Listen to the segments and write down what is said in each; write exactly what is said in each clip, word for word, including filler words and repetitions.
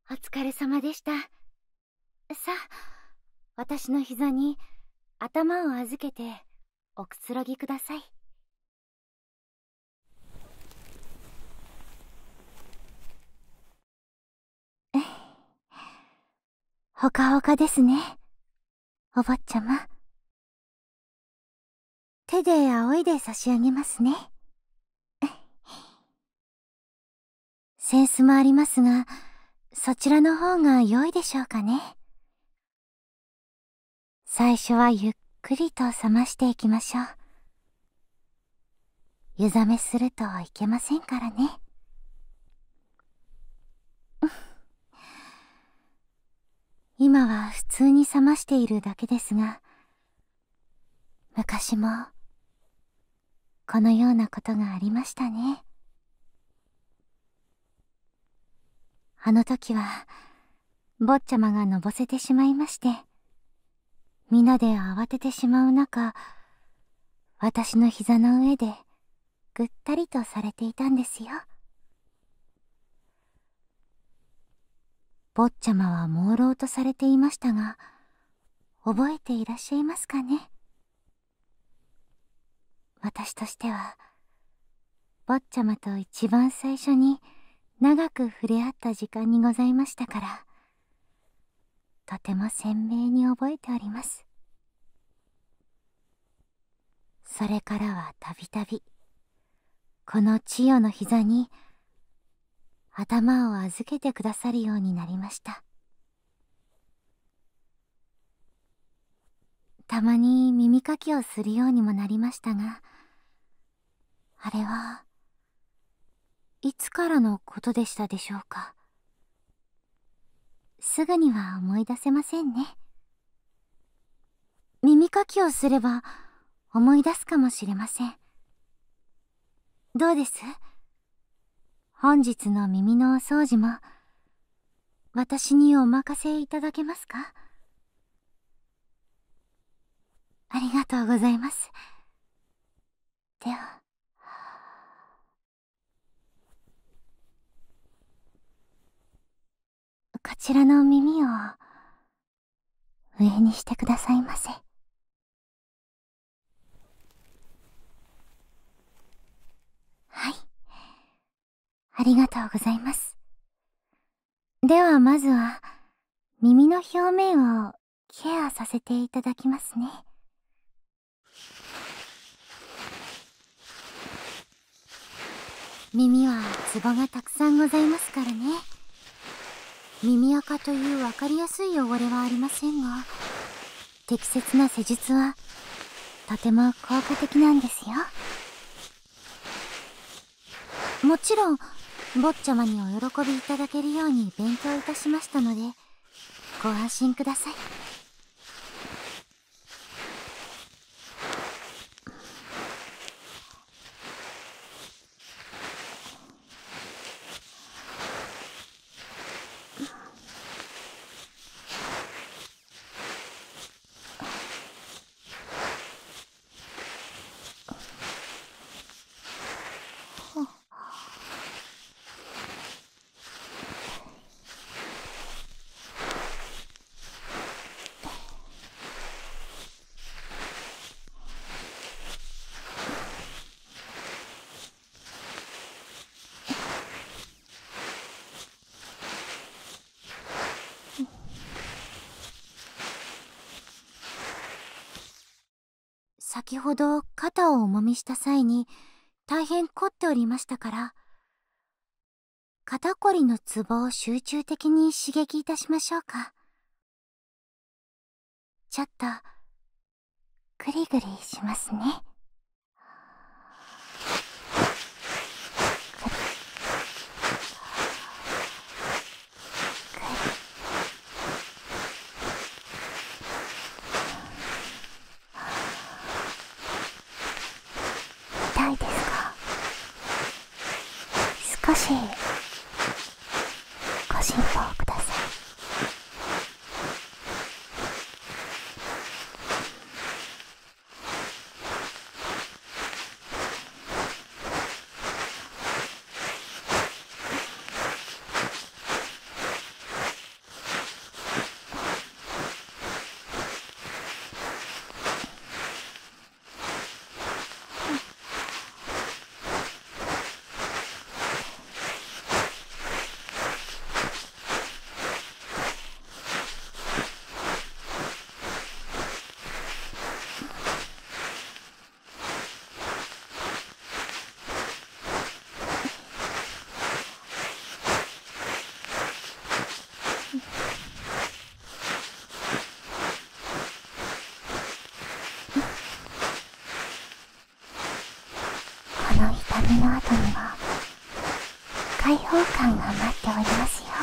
お疲れ様でした。さあ、私の膝に頭を預けておくつろぎください。ほかほかですね、お坊ちゃま。手で仰いで差し上げますね。扇子もありますが、そちらの方が良いでしょうかね。最初はゆっくりと冷ましていきましょう。湯冷めするといけませんからね。今は普通に冷ましているだけですが、昔もこのようなことがありましたね。あの時は坊ちゃまがのぼせてしまいまして、皆で慌ててしまう中、私の膝の上でぐったりとされていたんですよ。坊ちゃまは朦朧とされていましたが、覚えていらっしゃいますかね。私としては坊ちゃまと一番最初に長く触れ合った時間にございましたから、とても鮮明に覚えております。それからはたびたびこの千代の膝に頭を預けてくださるようになりました。たまに耳かきをするようにもなりましたが、あれはいつからのことでしたでしょうか。すぐには思い出せませんね。耳かきをすれば思い出すかもしれません。どうです？本日の耳のお掃除も私にお任せいただけますか？ありがとうございます。では。こちらの耳を上にしてくださいませ。はい。ありがとうございます。ではまずは耳の表面をケアさせていただきますね。耳はツボがたくさんございますからね。耳垢というわかりやすい汚れはありませんが、適切な施術はとても効果的なんですよ。もちろん坊ちゃまにお喜びいただけるように勉強いたしましたので、ご安心ください。先ほど肩をおもみした際に大変凝っておりましたから、肩こりのツボを集中的に刺激いたしましょうか。ちょっとグリグリしますね。痛いですか？少しご辛抱ください。 の痛みの後にも解放感が待っておりますよ。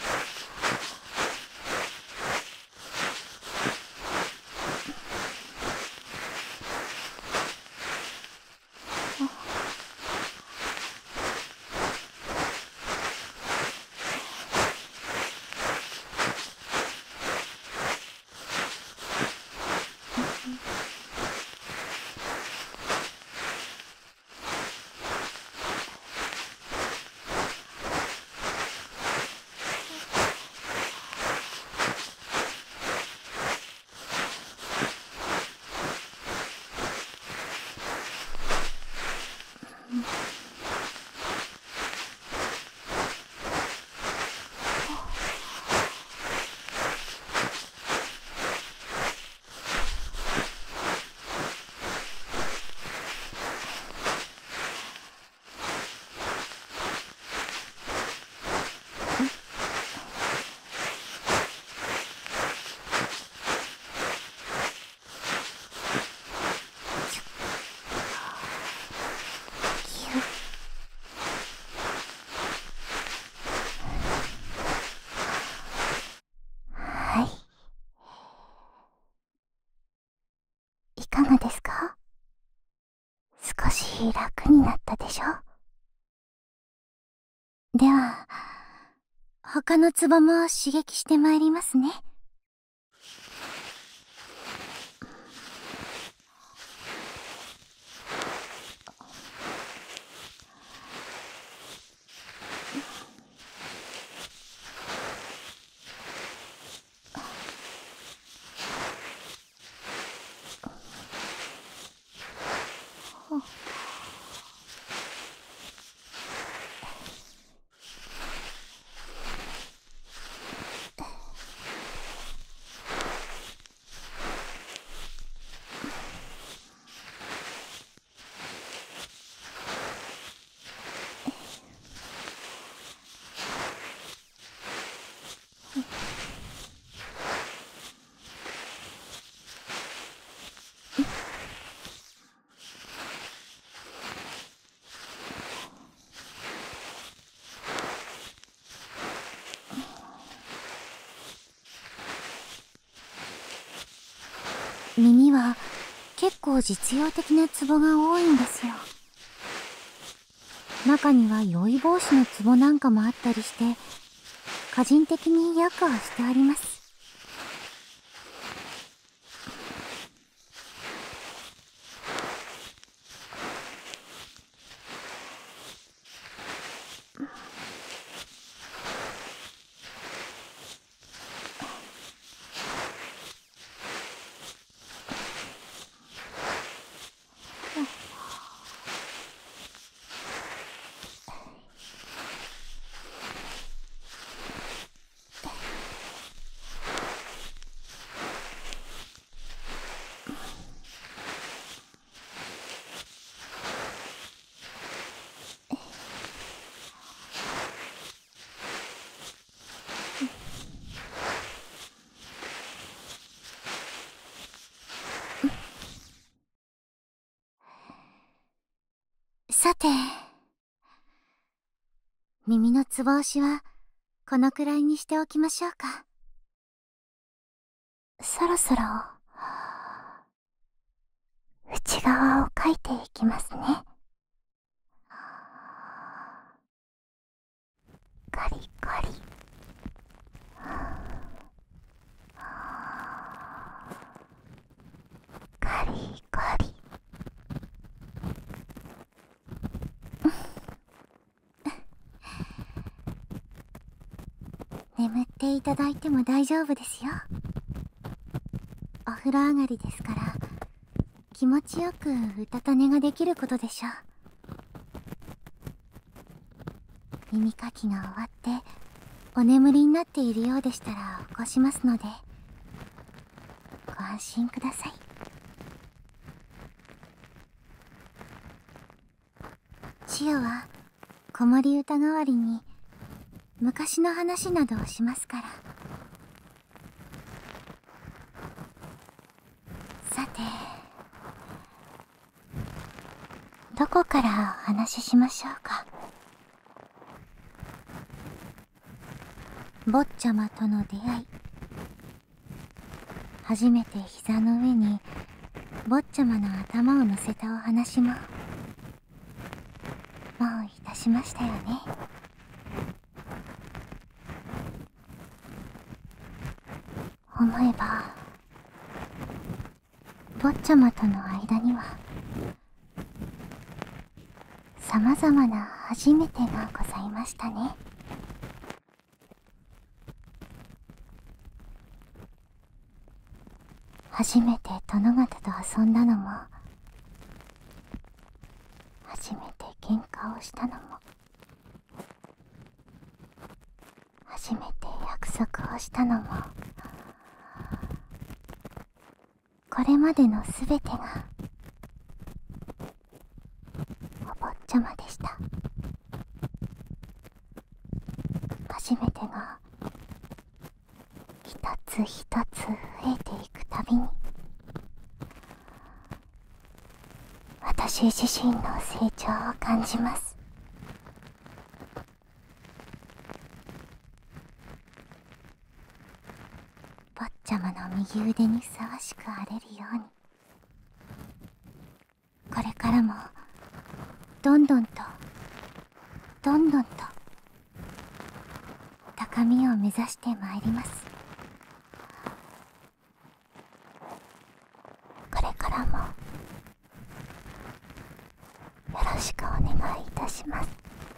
はい。いかがですか？少し楽になったでしょ？では、他のツボも刺激してまいりますね。耳は結構実用的なツボが多いんですよ。中には酔い防止のツボなんかもあったりして、個人的によく押してあります。さて、耳のつぼ押しはこのくらいにしておきましょうか。そろそろ内側をかいていきますね。カリカリ、カリカリ。眠っていただいても大丈夫ですよ。お風呂上がりですから、気持ちよくうたた寝ができることでしょう。耳かきが終わってお眠りになっているようでしたら起こしますので、ご安心ください。千代は子守歌代わりに昔の話などをしますから。さて、どここからお話ししましょうか。坊ちゃまとの出会い、初めて膝の上に坊ちゃまの頭を乗せたお話ももういたしましたよね。思えば坊ちゃまとの間にはさまざまな初めてがございましたね。初めて殿方と遊んだのも、初めて喧嘩をしたのも、初めて約束をしたのも、これまでのすべてがお坊ちゃまでした。初めてが一つ一つ増えていくたびに、私自身の成長を感じます。坊ちゃまの右腕にふさわしくあれるように、これからもどんどんとどんどんと高みを目指してまいります。これからもよろしくお願いいたします。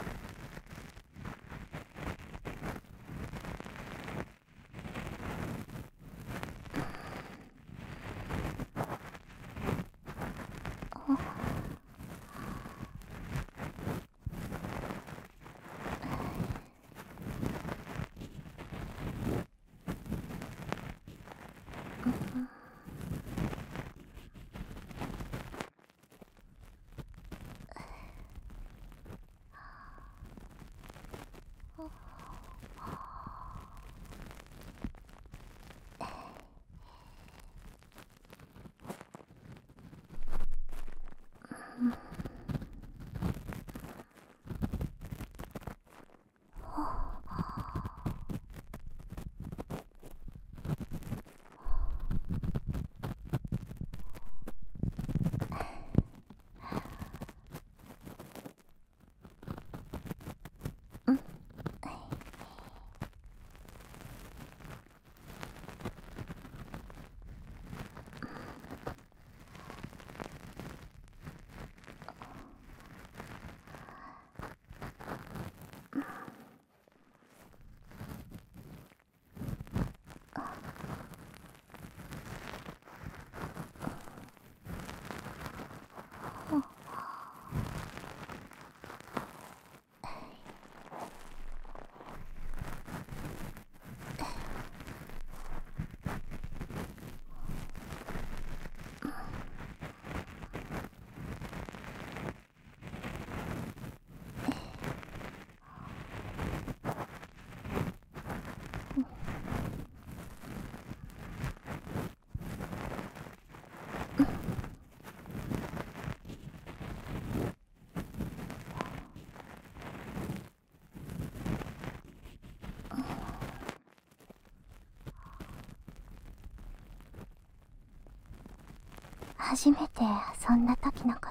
初めて遊んだ時のこと、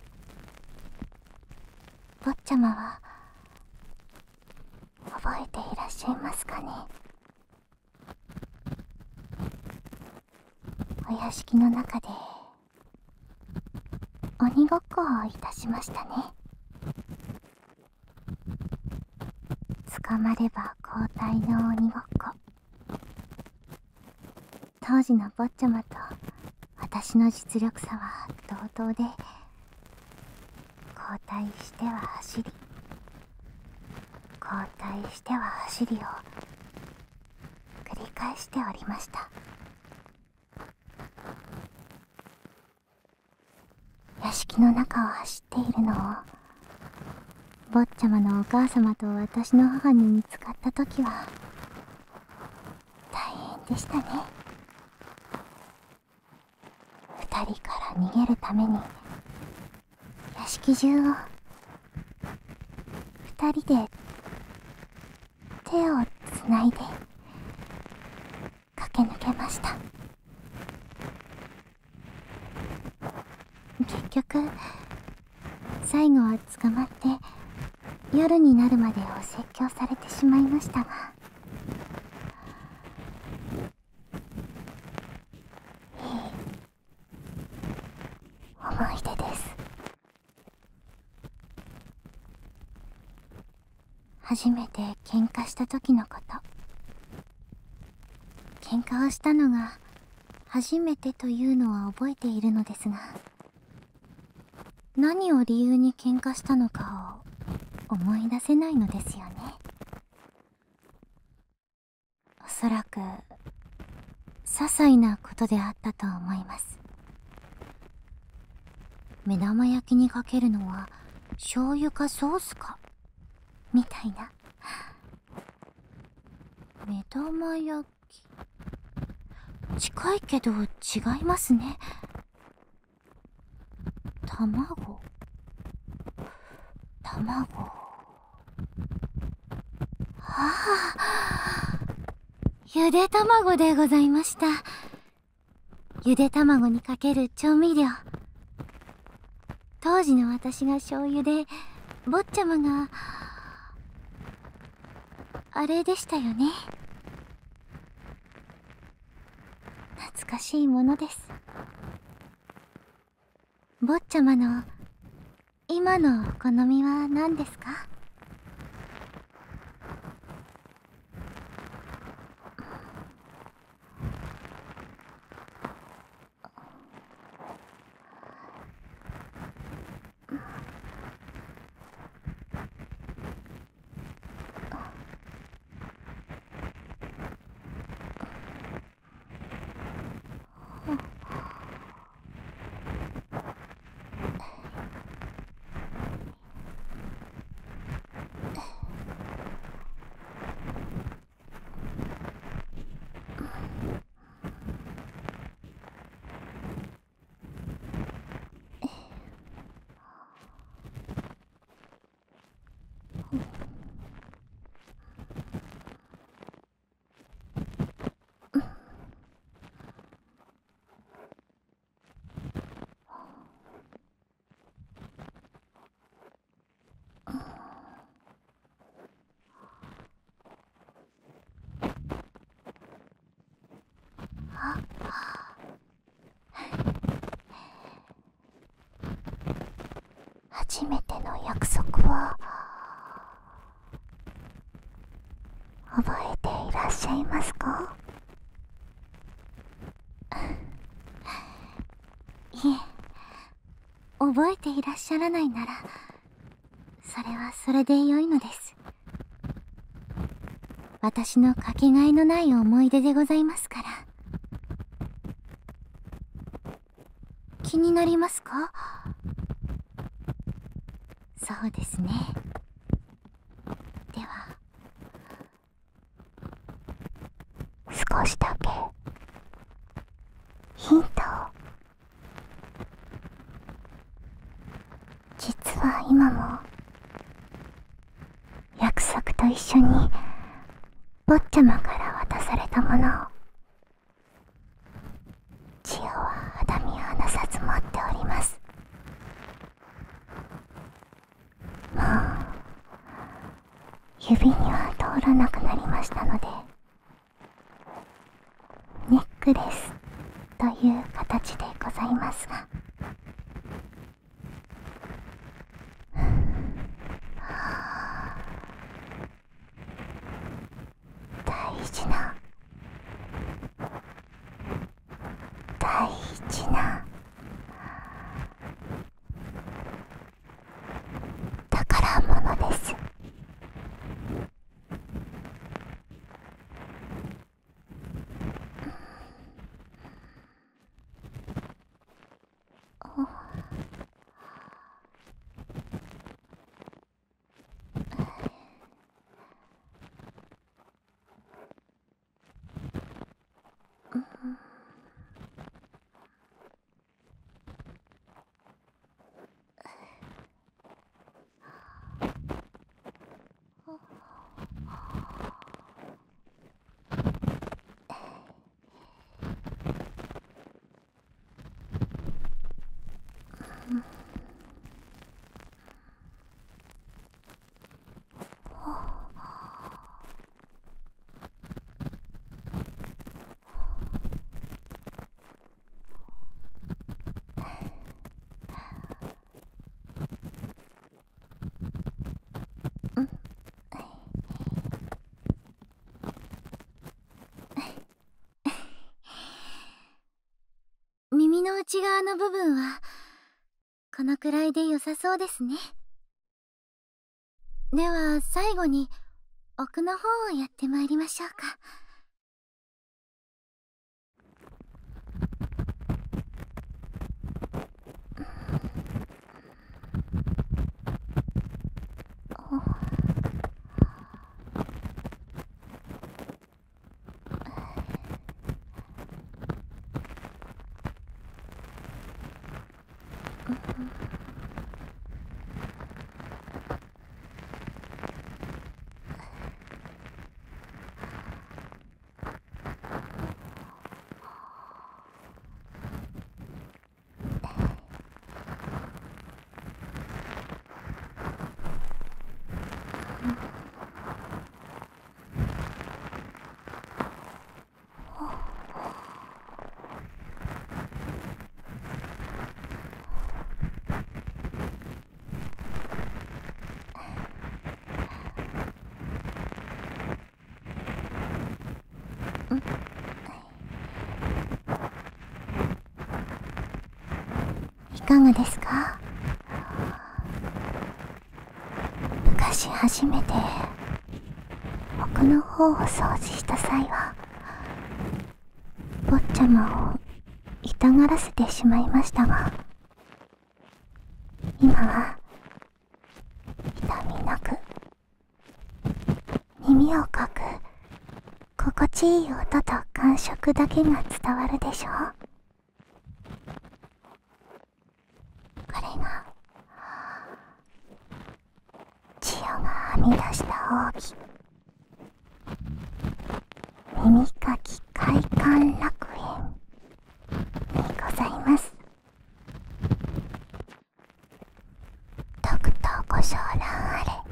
坊ちゃまは覚えていらっしゃいますかね。お屋敷の中で鬼ごっこをいたしましたね。捕まれば交代の鬼ごっこ。当時の坊ちゃまと私の実力差は同等で、交代しては走り、交代しては走りを繰り返しておりました。屋敷の中を走っているのを坊ちゃまのお母様と私の母に見つかった時は大変でしたね。二人から逃げるために屋敷中を二人で手をつないで駆け抜けました。結局最後は捕まって夜になるまでお説教されてしまいましたが、いい思い出です。初めて喧嘩した時のこと。喧嘩をしたのが初めてというのは覚えているのですが、何を理由に喧嘩したのかを思い出せないのですよね。おそらく些細なことであったと思います。目玉焼きにかけるのは醤油かソースかみたいな。目玉焼き、近いけど違いますね。卵卵ああ、ゆで卵でございました。ゆで卵にかける調味料。当時の私が醤油で、坊ちゃまがあれでしたよね。懐かしいものです。坊ちゃまの今のお好みは何ですか？初めての約束は覚えていらっしゃいますか？いえ、覚えていらっしゃらないならそれはそれで良いのです。私のかけがえのない思い出でございますから。気になりますか？そうですね。では少しだけヒントを。実は今も約束と一緒に坊ちゃまから渡されたものを千代は肌身離さず持っております。もう指には通らなくなりましたので、ネックレスという形でございますが、大事な大事な宝物です。 内側の部分はこのくらいで良さそうですね。では最後に奥の方をやってまいりましょうか。いかがですか？昔初めて奥の方を掃除した際は坊ちゃまを痛がらせてしまいましたが、今は痛みなく耳をかく心地いい音と感触だけが伝わるでしょう。これが千代が編み出した奥義、耳かき快感楽園にございます。とくとご承覧あれ。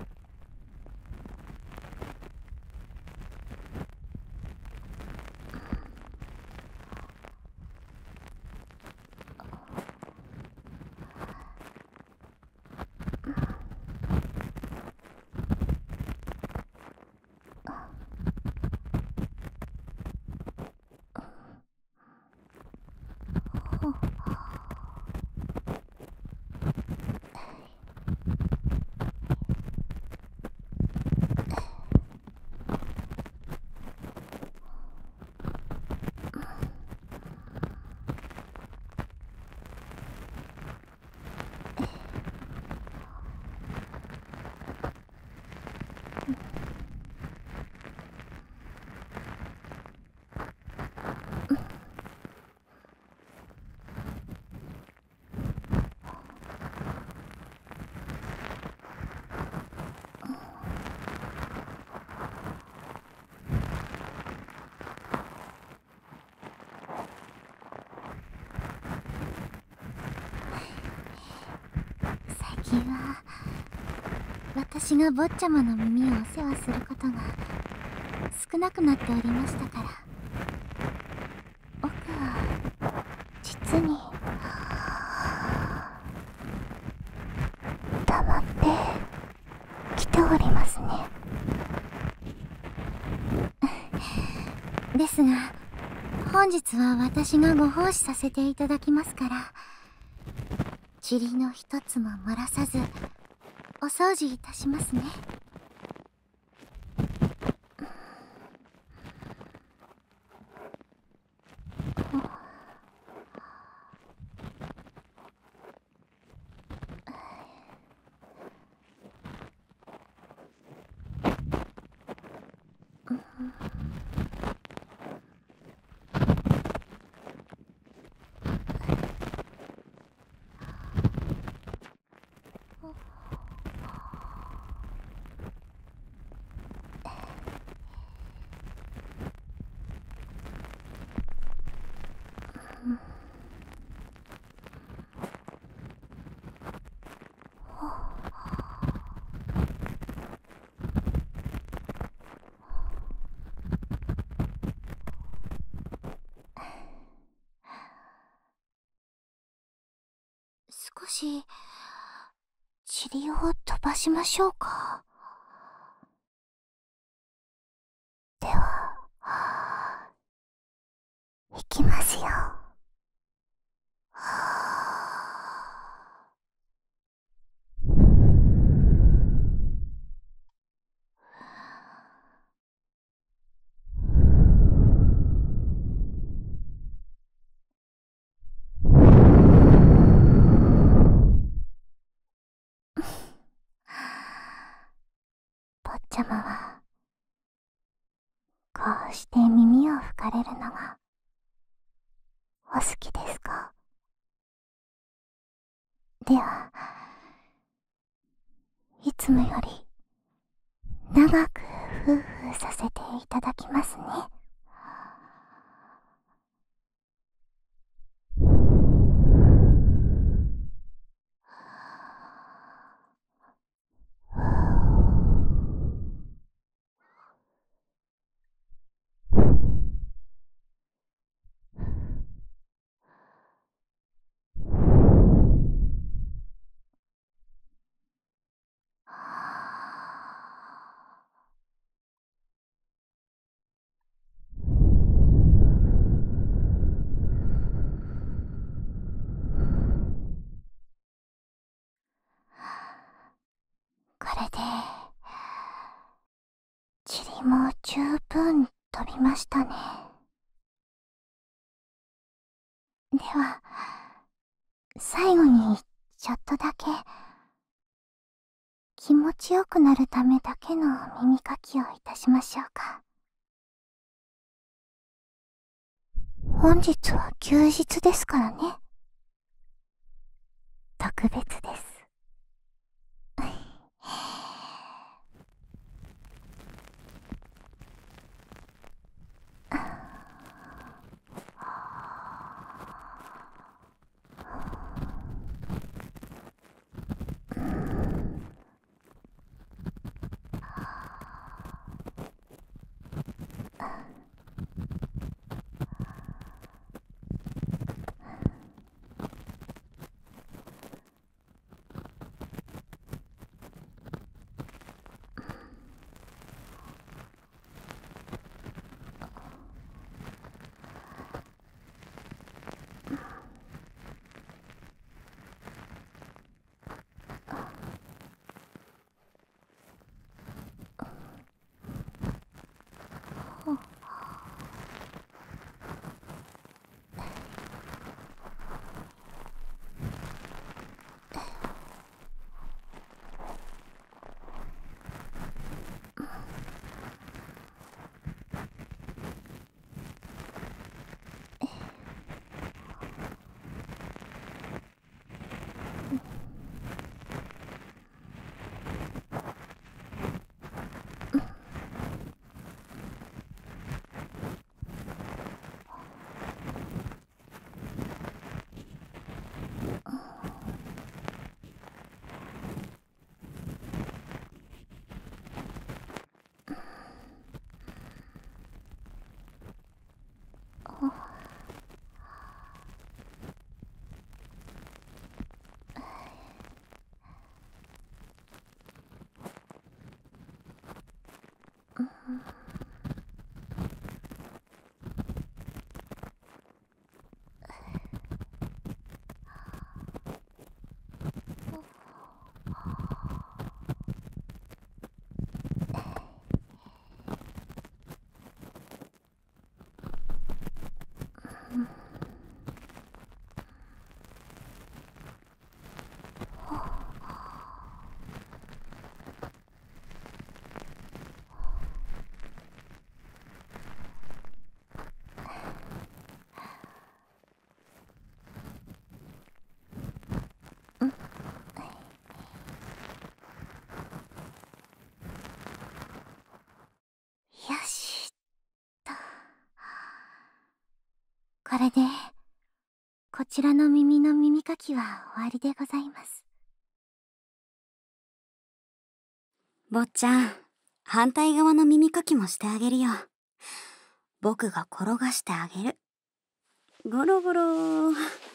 最近は私が坊ちゃまの耳をお世話することが少なくなっておりましたから、奥は実に黙って来ておりますね。ですが本日は私がご奉仕させていただきますから、塵の一つも漏らさずお掃除いたしますね。少し塵を飛ばしましょうか。では、いきますよ。 ちゃまは、こうして耳を吹かれるのが、お好きですか？では、いつもより、長くふうふうさせていただきますね。これで、塵も十分飛びましたね。では、最後にちょっとだけ、気持ちよくなるためだけの耳かきをいたしましょうか。本日は休日ですからね。特別です。よしっと。これで、こちらの耳の耳かきは終わりでございます。 坊ちゃん、反対側の耳かきもしてあげるよ。僕が転がしてあげる。ゴロゴロ。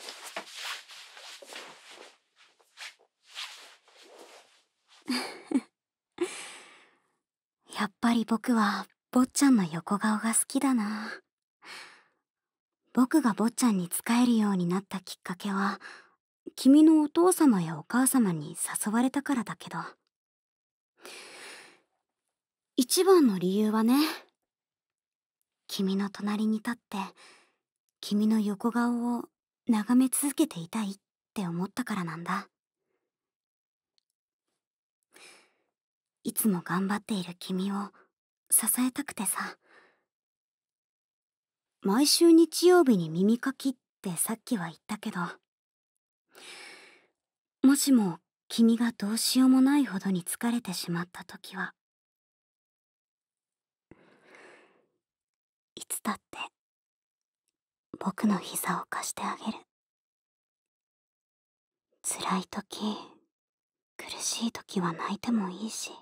やっぱり僕は坊ちゃんの横顔が好きだな。僕が坊ちゃんに仕えるようになったきっかけは、君のお父様やお母様に誘われたからだけど。一番の理由はね、君の隣に立って、君の横顔を眺め続けていたいって思ったからなんだ。 いつも頑張っている君を支えたくてさ。毎週日曜日に耳かきってさっきは言ったけど、もしも君がどうしようもないほどに疲れてしまった時は、いつだって僕の膝を貸してあげる。辛い時、苦しい時は泣いてもいいし、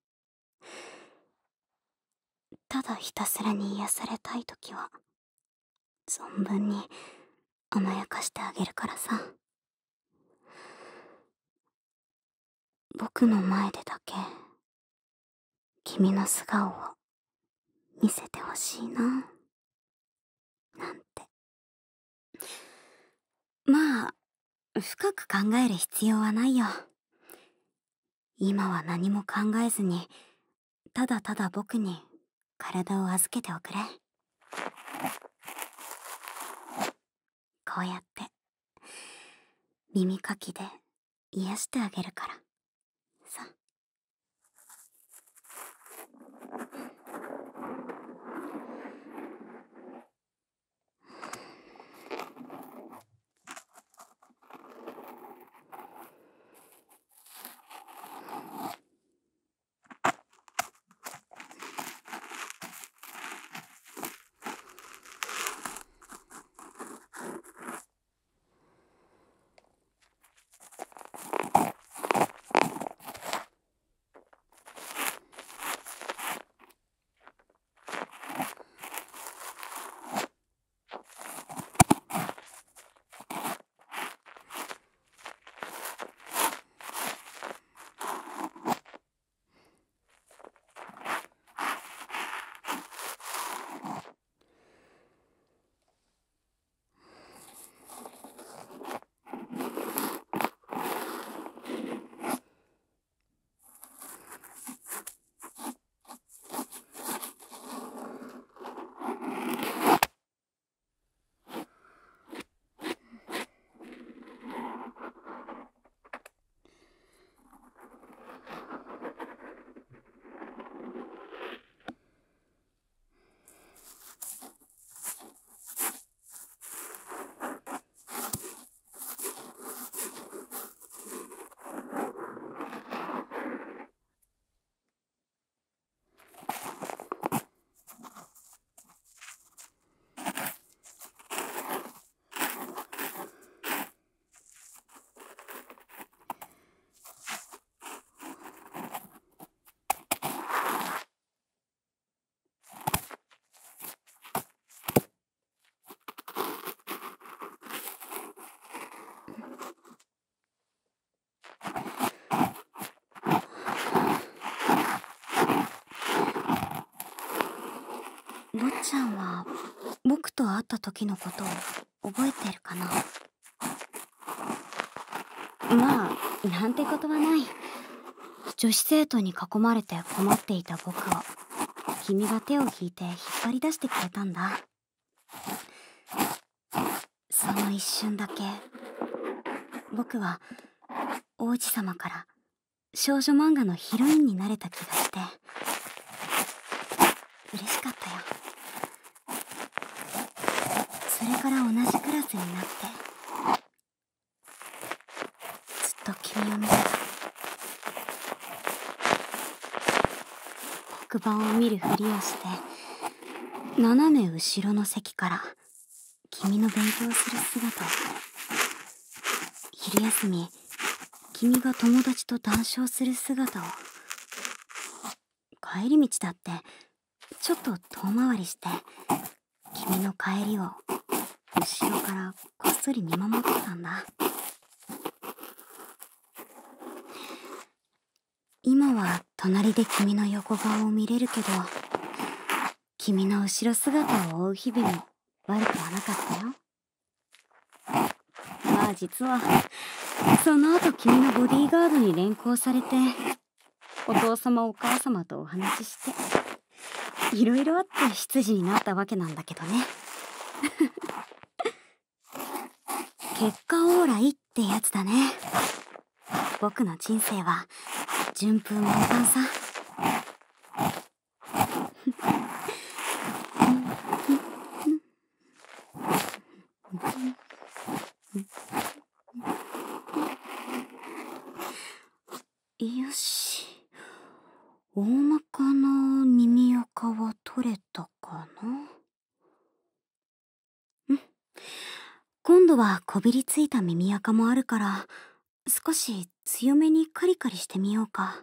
ただひたすらに癒されたい時は存分に甘やかしてあげるからさ。僕の前でだけ君の素顔を見せてほしいな、なんて。まあ深く考える必要はないよ。今は何も考えずに、ただただ僕に体を預けておくれ。こうやって耳かきで癒してあげるからさ。坊ちゃんは僕と会った時のことを覚えてるかな。まあなんてことはない。女子生徒に囲まれて困っていた僕を君が手を引いて引っ張り出してくれたんだ。その一瞬だけ僕は王子様から少女漫画のヒロインになれた気がして嬉しかったよ。それから同じクラスになってずっと君を見てた。黒板を見るふりをして斜め後ろの席から君の勉強する姿を、昼休み君が友達と談笑する姿を、帰り道だってちょっと遠回りして君の帰りを後ろからこっそり見守ってたんだ。今は隣で君の横顔を見れるけど、君の後ろ姿を追う日々も悪くはなかったよ。まあ実はその後君のボディーガードに連行されてお父様お母様とお話ししていろいろあって執事になったわけなんだけどね。結果オーライってやつだね。僕の人生は順風満帆さ。 よし。大まかな耳垢は取れたかな。うん。今度はこびりついた耳垢もあるから、少し強めにカリカリしてみようか。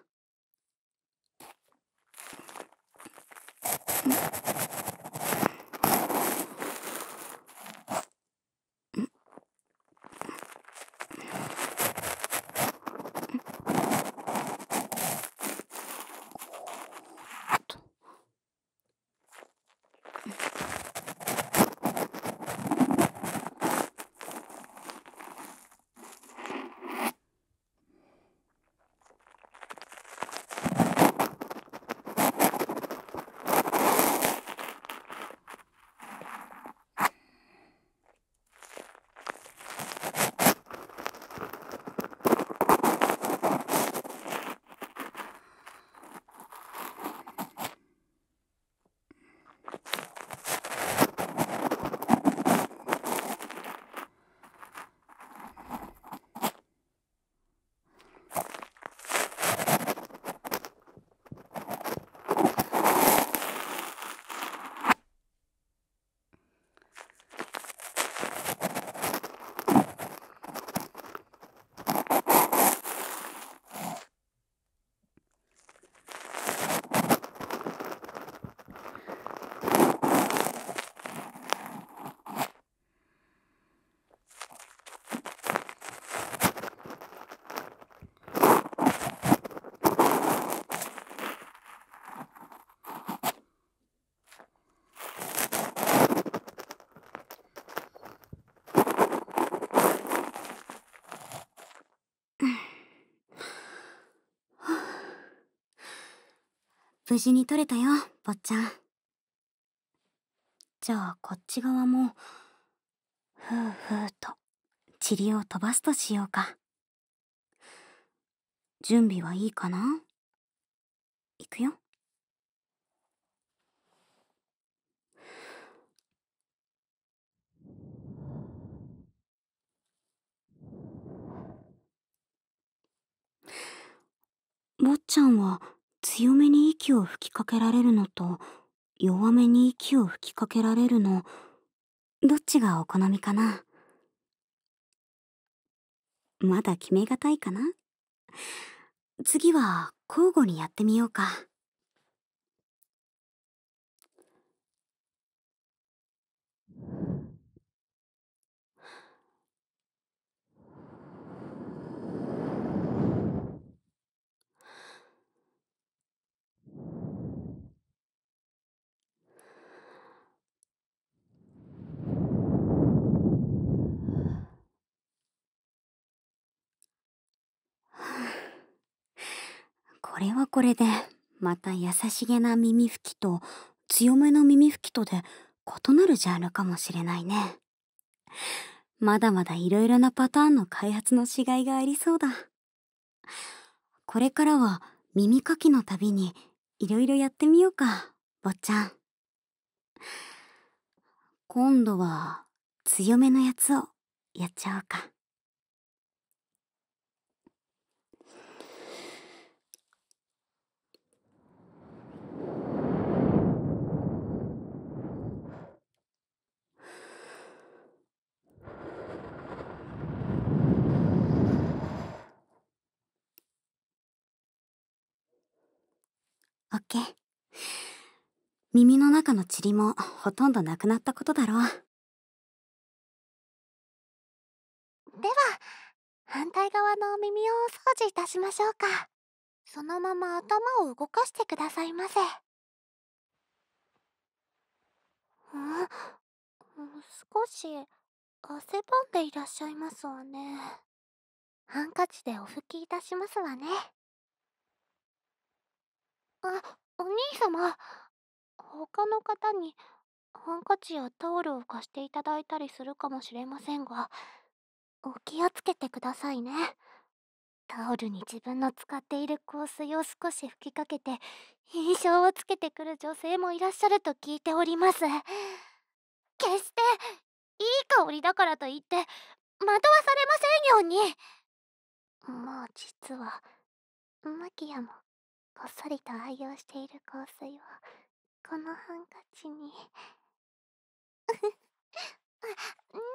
無事に取れたよ、坊ちゃん。じゃあこっち側もふうふうと塵を飛ばすとしようか。準備はいいかな？いくよ。坊ちゃんは強めに息を吹きかけられるのと弱めに息を吹きかけられるの、どっちがお好みかな？まだ決めがたいかな？次は交互にやってみようか。これはこれでまた優しげな耳拭きと強めの耳拭きとで異なるジャンルかもしれないね。まだまだいろいろなパターンの開発のしがいがありそうだ。これからは耳かきのたびにいろいろやってみようか、坊ちゃん。今度は強めのやつをやっちゃおうか。オッケー。耳の中の塵もほとんどなくなったことだろう。 では、反対側の耳をお掃除いたしましょうか。そのまま頭を動かしてくださいませ。ん少し汗ばんでいらっしゃいますわね。ハンカチでお拭きいたしますわね。あ、お兄様、他の方にハンカチやタオルを貸していただいたりするかもしれませんが、お気をつけてくださいね。 タオルに自分の使っている香水を少し吹きかけて印象をつけてくる女性もいらっしゃると聞いております。決していい香りだからといって惑わされませんように。もう実はマキヤもこっそりと愛用している香水をこのハンカチになんでもあり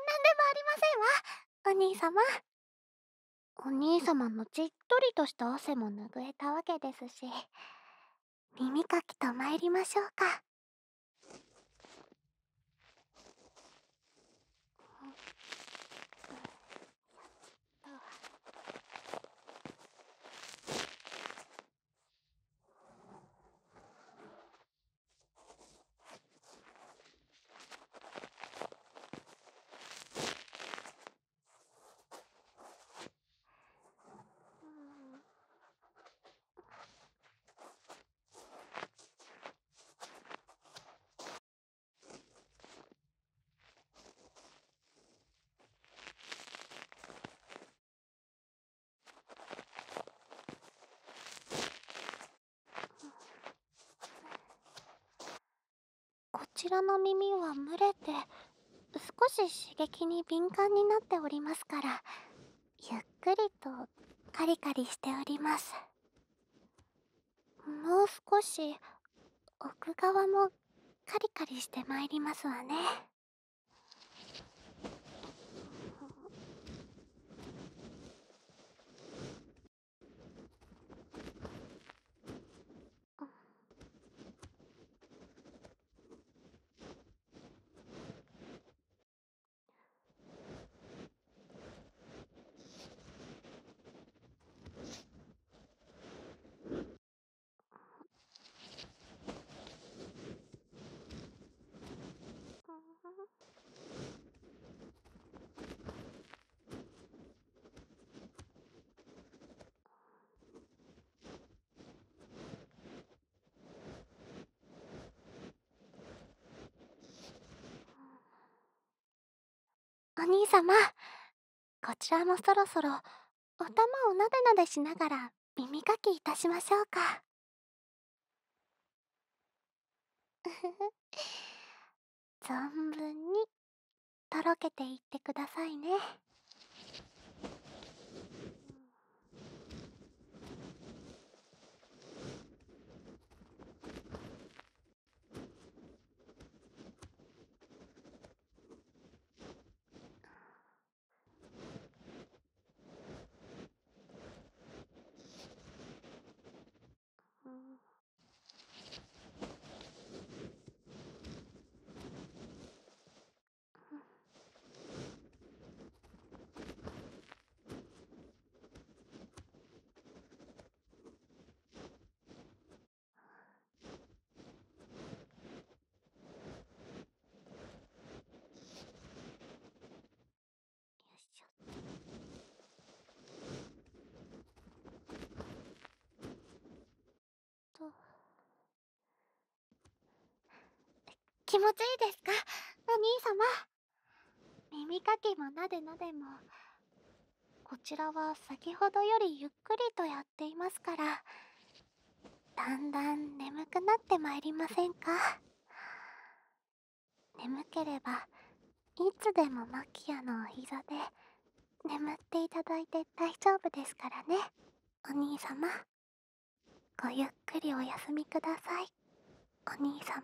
ませんわ、お兄様。お兄様のじっとりとした汗も拭えたわけですし、耳かきと参りましょうか。こちらの耳は蒸れて少し刺激に敏感になっておりますから、ゆっくりとカリカリしております。もう少し奥側もカリカリしてまいりますわね。お兄様、こちらもそろそろお玉をなでなでしながら耳かきいたしましょうか。存分にとろけていってくださいね。気持ちいいですか、お兄様。耳かきもなでなでも、こちらは先ほどよりゆっくりとやっていますから、だんだん眠くなってまいりませんか。眠ければいつでもマキアのお膝で眠っていただいて大丈夫ですからね、お兄様。ごゆっくりお休みください、お兄様。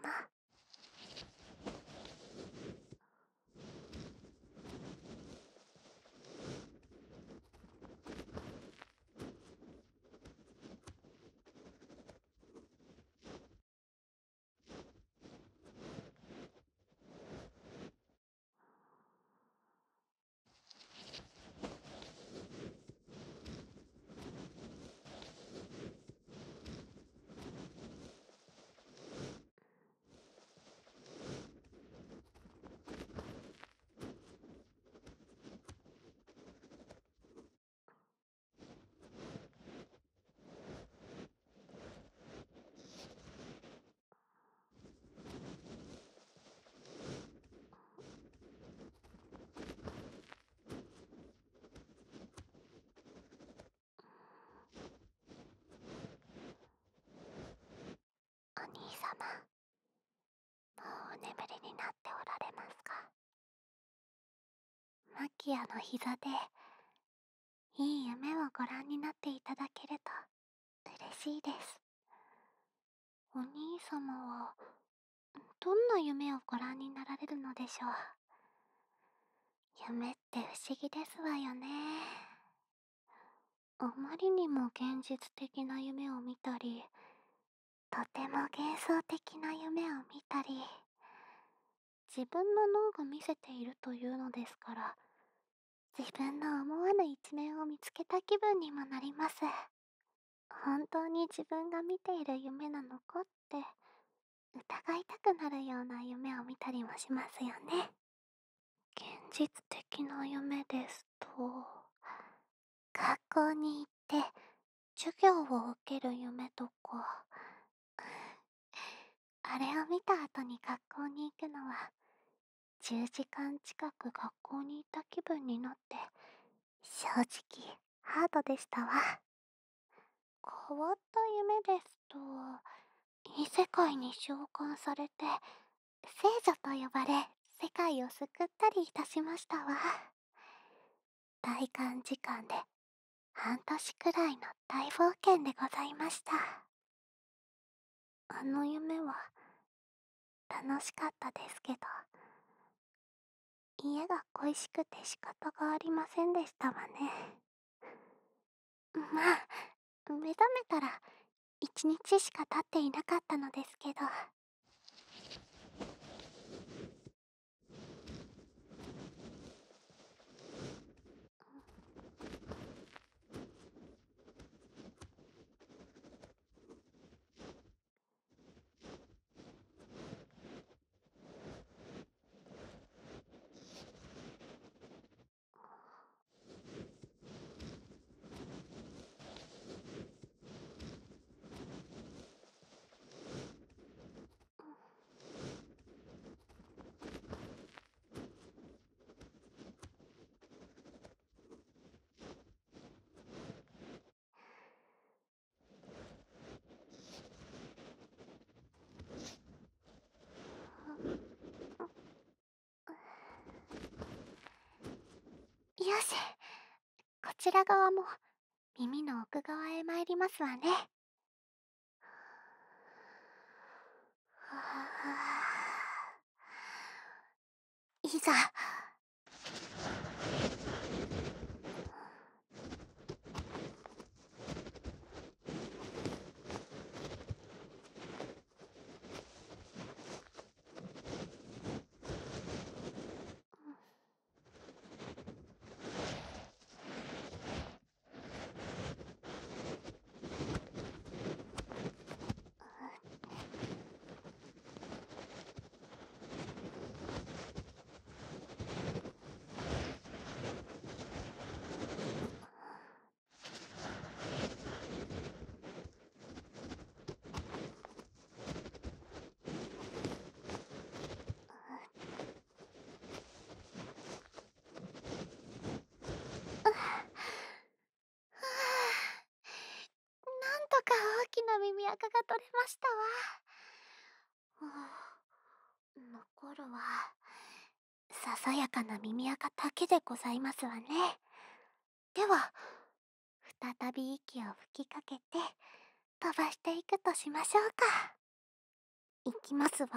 キアの膝でいい夢をご覧になっていただけると嬉しいです。お兄様はどんな夢をご覧になられるのでしょう。夢って不思議ですわよね。あまりにも現実的な夢を見たり、とても幻想的な夢を見たり、自分の脳が見せているというのですから、自分の思わぬ一面を見つけた気分にもなります。本当に自分が見ている夢なのかって疑いたくなるような夢を見たりもしますよね。現実的な夢ですと、学校に行って授業を受ける夢とか、あれを見た後に学校に行くのはじゅうじかん近く学校に行った気分になって正直ハードでしたわ。変わった夢ですと、異世界に召喚されて聖女と呼ばれ世界を救ったりいたしましたわ。体感時間で半年くらいの大冒険でございました。あの夢は楽しかったですけど、家が恋しくて仕方がありませんでしたわね。まあ、目覚めたら一日しか経っていなかったのですけど。よし、こちら側も耳の奥側へ参りますわね。いざ。なんとか大きな耳垢が取れましたわ。残るはささやかな耳垢だけでございますわね。では再び息を吹きかけて飛ばしていくとしましょうか。いきますわ。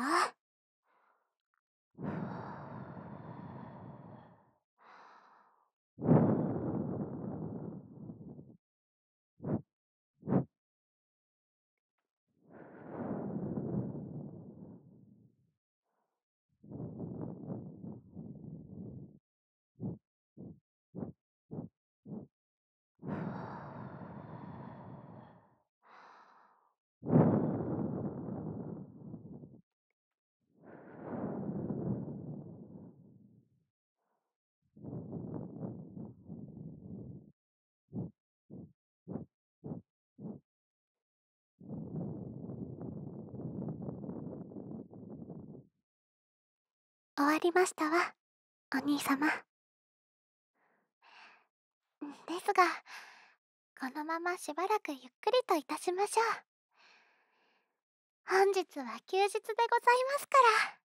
終わりましたわ、お兄様。ですが、このまましばらくゆっくりといたしましょう。本日は休日でございますから。